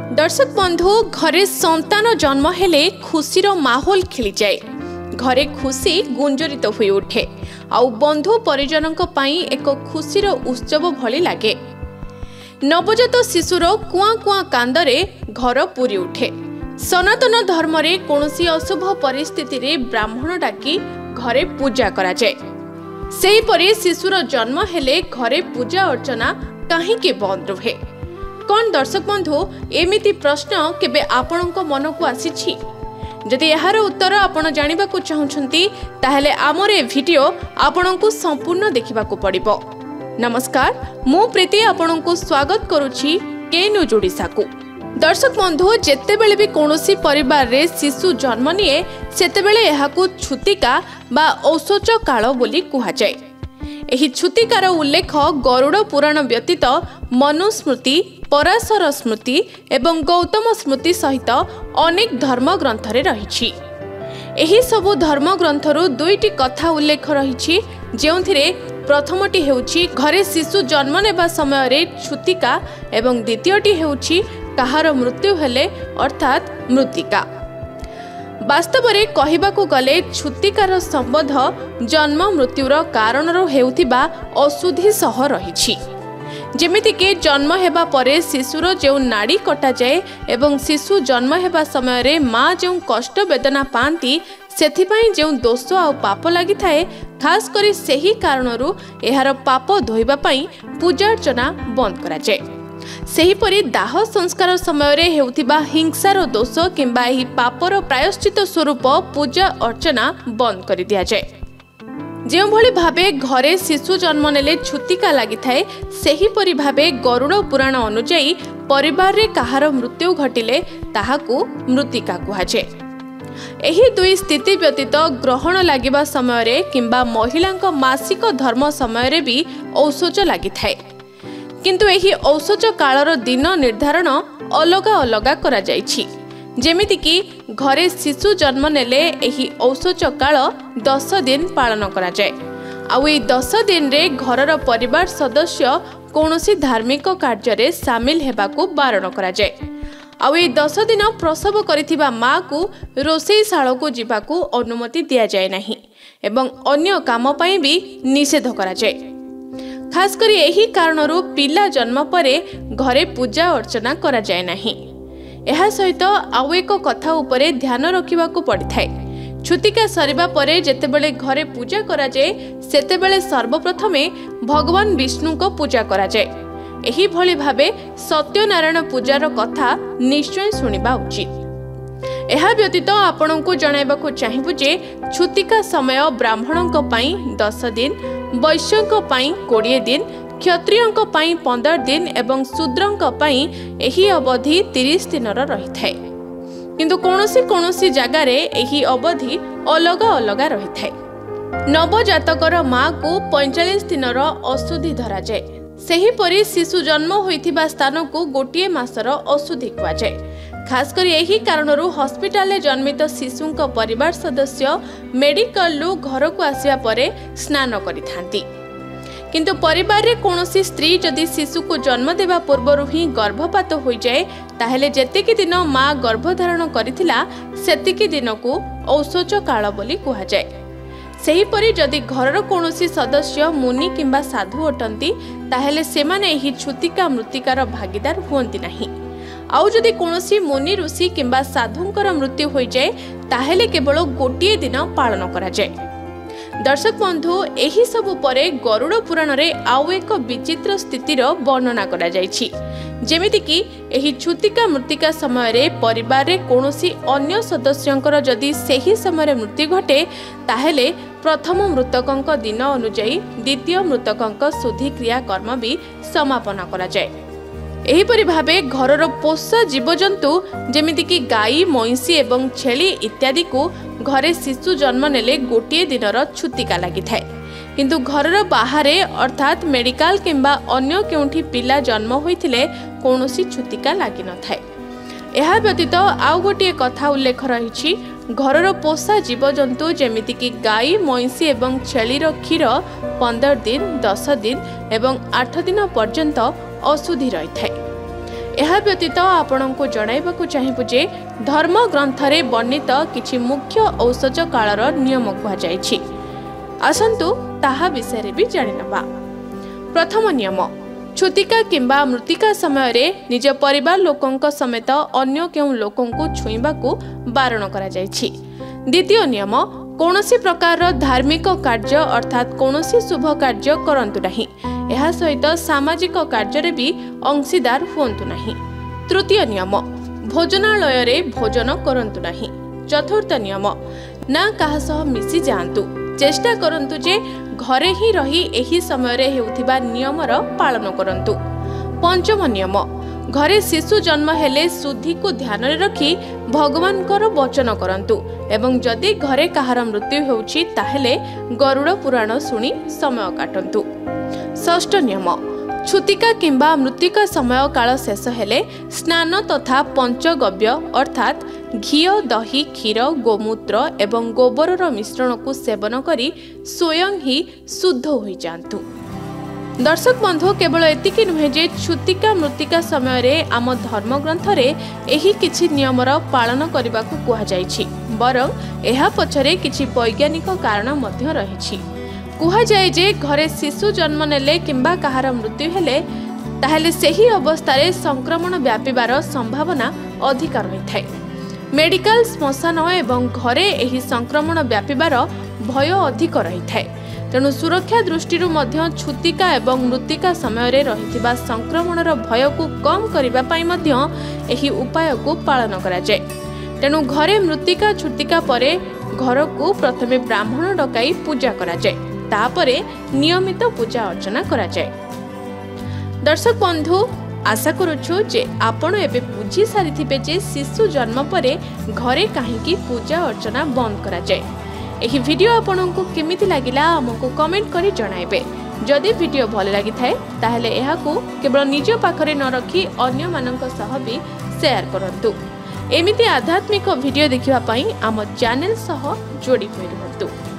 दर्शक बंधु घरे संतान जन्म हेले खुशीर माहौल खेली जाए। घरे खुशी गुंजरित हुई उठे आउ बंधु परिजन एक खुशीर उत्सव भली लगे। नवजात शिशुर कुआ कुआ कांदरे घर पूरी उठे। सनातन धर्म रे कोनोसी अशुभ परिस्थिति रे ब्राह्मण डाकी घरे पूजा करा जाए। सेही परि शिशुर जन्म हेले घरे पूजा अर्चना काहींके बंद रुहे। कौन दर्शक बंधु एमिति प्रश्न केबे आपणक मन को आसीछि? जदि यार उत्तर आपण जानिबा को चाहुछंती ताहेले आमर ए वीडियो आपणको संपूर्ण देखिबा को पड़िबो। नमस्कार, मु प्रीति आपणको स्वागत करूछि के न्यूज ओडिसा को। दर्शक बंधु जेतेबेले भी कोनोसी परिवार रे शिशु जन्म निये सेतेबेले एहाकू छुतिका बा औसोच काल बोली कुहा जाय। एही छुतिकार उल्लेख गरुड़ पुराण व्यतीत मनुस्मृति, पराशर स्मृति एवं गौतम स्मृति सहित अनेक धर्म ग्रंथरे रहिछि। एही सबु धर्म ग्रंथरु दुईटी कथा उल्लेख रहिछि, जेउथिरे प्रथमटी हेउछि घरे शिशु जन्म नेबा समय रे छुतिका एवं द्वितीयटी हेउछि काहार मृत्यु हेले अर्थात मृतिका। वास्तव में कहबाकू गले छुतिकार संबंध जन्म मृत्युर कारणर हेउथिबा अशुद्धि सह रहिछि। जेमिति के जन्म हेबा परे शिशुर जो नाड़ी कटा जाए एवं शिशु जन्म हेबा समय रे माँ जो कष्ट वेदना पाती सेथिपाई जो दोष आ पाप लागि थाए, खास करी सेही कारणरू एहार पाप धोइबा पई पूजा अर्चना बंद करा जाए। सेहीपरि दाह संस्कार समय रे हेउथिबा हिंसार दोष किंबा एही पापर प्रायश्चित स्वरूप पूजा अर्चना बंद कर दिया जाए। जो भली भावे घरे शिशु जन्म नेले छुतिका लागि थाए, सेहीपरि भावे गरुड़ पुराण अनुଯାयी परिवार रे काहार मृत्यु घटिले ताहाकू मृतिका कुहा जाए। एही दुई स्थिति व्यतीत ग्रहण लागिबा समय रे किंबा महिलांक मासिक धर्म समय रे भी औसोच लागि थाए, किंतु एही औसोच कालर दिन निर्धारण अलगा अलगा करा जाइछि। जेमिति कि घरे शिशु जन्म नेले एही औसोच काल 10 दिन पालन करा जाए। आउ एही 10 दिन रे घरर परिवार सदस्य कोनोसी धार्मिक कार्य रे शामिल हेबाकू बारण करा जाए। आउ एही 10 दिन प्रसव करिथिबा माँ को रोषेई शाला को जिबाकू अनुमति दिया जाए नहीं एवं अन्य काम पई भी निषेध करा जाए। खास करी एही कारणरू पिला जन्म परे घरे पूजा अर्चना करा जाए नहीं। एहा सहित आउ एक कथा उपरे ध्यान रखिबाकू पड़िथाय। छुतिका सरिबा परे जेतेबेले घरे पूजा करा जाए सेतेबेले सर्वप्रथमे भगवान विष्णु को पूजा करा जाए। एही भली भावे सत्यनारायण पूजार कथा निश्चय सुनिबा उचित। एहा व्यतीत आपणको जणाइबाकू चाहिबु जे छुतिका समय ब्राह्मणक पई 10 दिन, वैश्यक पई 20 दिन, क्षत्रियक पई 15 दिन एवं शूद्रक पई एही अवधि 30 दिनर रहिथाय। किंतु कोनोसी जगार एही अवधि अलगा अलगा रहिथाय। नवजातकर माँ को 45 दिनर अशुद्धि धरा जाए। सेहीपरि शिशु जन्म होइथिबा स्थान को गोटिए मासर अशुद्धि कुआ जाए। खास करी एही कारणरू हॉस्पिटल जन्मित शिशुंक परिवार सदस्य मेडिकल लु घर को आसिया परे स्नान करिथांती। किंतु परिवार रे कोनोसी स्त्री जदि शिशु को जन्म देवा पूर्वरु ही गर्भपात होई जाए ताहेले जेतिकी दिन माँ गर्भधारण करिथिला सेतिकी दिन को औसोच काल बोली कुहा जाए। सेहीपरि जदि घरर कोनोसी सदस्य मुनि किंबा साधु अटंती ताहेले सेमाने एही छुतिका मृतिकार भागीदार हुअंती नहीं। आउ जदि कोनोसी मुनि ऋषि किंबा साधुंकर मृत्यु होई जाए ताहेले केवल गोटिए दिन पालन करा जाए। दर्शक बंधु एही सबु परे गरुड़ पुराण रे आउ एक विचित्र स्थितिर वर्णना करा जाइछि। जेमिति कि एही छुतिका मृतिका समय रे परिवार रे कोनोसी अन्य सदस्यंकर जदि सेही समय मृत्यु घटे ताहेले प्रथम मृतकंक दिन अनुଯାयी द्वितीय मृतकंक शुद्धि क्रिया कर्म भी समापन करा जाए। एहीपरि भावे घरर पोषा जीवजंतु जेमिति कि गाई, मईसी एवं छेली इत्यादि को घरे शिशु जन्म नेले गोटिए दिनर छुतिका लागि थाए। किंतु घरर बाहरे अर्थात मेडिकल किंबा अन्य केउठी पिला जन्म होइथिले कोनोसी छुतिका लागि न थाए। एहा व्यतीत आउ गोटिए कथा उल्लेख रहिछि, घरर पोषा जीवजंतु जेमिति कि गाई, मईसी एवं छेलीर क्षीर 15 दिन, 10 दिन एवं 8 दिन पर्यंत अशुद्धि रही थाए। ଏହା ବ୍ୟତୀତ ଆପଣଙ୍କୁ ଜଣାଇବାକୁ ଚାହିଁବୁ ଯେ ଧର୍ମ ଗ୍ରନ୍ଥରେ ବର୍ଣ୍ଣିତ କିଛି ମୁଖ୍ୟ ଔଷଧ କାଳର ନିୟମ କୁହାଯାଇଛି। ଆସନ୍ତୁ ତାହା ବିଷୟରେ ବି ଜାଣିନେବା। ପ୍ରଥମ ନିୟମ, ଛୁତିକା କିମ୍ବା ମୃତ୍ତିକା ସମୟରେ ନିଜ ପରିବାର ଲୋକଙ୍କ ସମେତ ଅନ୍ୟ କେଉଁ ଲୋକଙ୍କୁ ଛୁଇଁବାକୁ ବାରଣ କରାଯାଇଛି। ଦ୍ୱିତୀୟ ନିୟମ, କୌଣସି ପ୍ରକାରର ଧାର୍ମିକ କାର୍ଯ୍ୟ ଅର୍ଥାତ୍ କୌଣସି ଶୁଭ କାର୍ଯ୍ୟ କରନ୍ତୁ ନାହିଁ। ଏହା ସହିତ ସାମାଜିକ କାର୍ଯ୍ୟରେ ବି ଅଂଶୀଦାର ହୁଅନ୍ତୁ ନାହିଁ। ତୃତୀୟ ନିୟମ, ଭୋଜନାଳୟରେ ଭୋଜନ କରନ୍ତୁ ନାହିଁ। ଚତୁର୍ଥ ନିୟମ, ନା କାହା ସହ ମିଶି ଯାଆନ୍ତୁ। ଚେଷ୍ଟା କରନ୍ତୁ ଯେ ଘରେ ହିଁ ରହି ଏହି ସମୟରେ ହେଉଥିବା ନିୟମର ପାଳନ କରନ୍ତୁ। ପଞ୍ଚମ ନିୟମ, ଘରେ ଶିଶୁ ଜନ୍ମ ହେଲେ ଶୁଦ୍ଧିକୁ ଧ୍ୟାନରେ ରଖି ଭଗବାନଙ୍କର ବଚନ କରନ୍ତୁ ଏବଂ ଯଦି ଘରେ କାହାର ମୃତ୍ୟୁ ହେଉଛି ତାହେଲେ ଗରୁଡ଼ ପୁରାଣ ଶୁଣି ସମୟ କାଟନ୍ତୁ। ଷଷ୍ଠ ନିୟମ, ଛୁତିକା କିମ୍ବା ମୃତ୍ତିକା ସମୟ କାଳ ଶେଷ ହେଲେ ସ୍ନାନ ତଥା ପଞ୍ଚଗବ୍ୟ ଅର୍ଥାତ୍ ଘିଅ, ଦହି, କ୍ଷୀର, ଗୋମୂତ୍ର ଏବଂ ଗୋବରର ମିଶ୍ରଣକୁ ସେବନ କରି ସ୍ୱୟଂ ହିଁ ଶୁଦ୍ଧ ହୋଇଯାଆନ୍ତୁ। ଦର୍ଶକ ବନ୍ଧୁ, କେବଳ ଏତିକି ନୁହେଁ ଯେ ଛୁତିକା ମୃତ୍ତିକା ସମୟରେ ଆମ ଧର୍ମଗ୍ରନ୍ଥରେ ଏହି କିଛି ନିୟମର ପାଳନ କରିବାକୁ କୁହାଯାଇଛି, ବରଂ ଏହା ପଛରେ କିଛି ବୈଜ୍ଞାନିକ କାରଣ ମଧ୍ୟ ରହିଛି। କୁହାଯାଏ ଯେ ଘରେ ଶିଶୁ ଜନ୍ମ ନେଲେ କିମ୍ବା କାହାର ମୃତ୍ୟୁ ହେଲେ ତାହେଲେ ସେହି ଅବସ୍ଥାରେ ସଂକ୍ରମଣ ବ୍ୟାପିବାର ସମ୍ଭାବନା ଅଧିକ ରହିଥାଏ। ମେଡିକାଲ, ଶ୍ମଶାନ ଏବଂ ଘରେ ଏହି ସଂକ୍ରମଣ ବ୍ୟାପିବାର ଭୟ ଅଧିକ ରହିଥାଏ। ତେଣୁ ସୁରକ୍ଷା ଦୃଷ୍ଟିରୁ ମଧ୍ୟ ଛୁତିକା ଏବଂ ମୃତ୍ତିକା ସମୟରେ ରହିଥିବା ସଂକ୍ରମଣର ଭୟକୁ କମ୍ କରିବା ପାଇଁ ମଧ୍ୟ ଏହି ଉପାୟକୁ ପାଳନ କରାଯାଏ। ତେଣୁ ଘରେ ମୃତ୍ତିକା ଛୁତିକା ପରେ ଘରକୁ ପ୍ରଥମେ ବ୍ରାହ୍ମଣ ଡକାଇ ପୂଜା କରାଯାଏ, ତାପରେ ନିୟମିତ ପୂଜା ଅର୍ଚ୍ଚନା କରାଯାଏ। ଦର୍ଶକ ବନ୍ଧୁ, ଆଶା କରୁଛୁ ଯେ ଆପଣ ଏବେ ବୁଝି ସାରିଥିବେ ଯେ ଶିଶୁ ଜନ୍ମ ପରେ ଘରେ କାହିଁକି ପୂଜା ଅର୍ଚ୍ଚନା ବନ୍ଦ କରାଯାଏ। ଏହି ଭିଡ଼ିଓ ଆପଣଙ୍କୁ କେମିତି ଲାଗିଲା ଆମକୁ କମେଣ୍ଟ କରି ଜଣାଇବେ। ଯଦି ଭିଡ଼ିଓ ଭଲ ଲାଗିଥାଏ ତାହେଲେ ଏହାକୁ କେବଳ ନିଜ ପାଖରେ ନ ରଖି ଅନ୍ୟମାନଙ୍କ ସହ ବି ସେୟାର କରନ୍ତୁ। ଏମିତି ଆଧ୍ୟାତ୍ମିକ ଭିଡ଼ିଓ ଦେଖିବା ପାଇଁ ଆମ ଚ୍ୟାନେଲ ସହ ଯୋଡ଼ି ହୋଇ ରୁହନ୍ତୁ।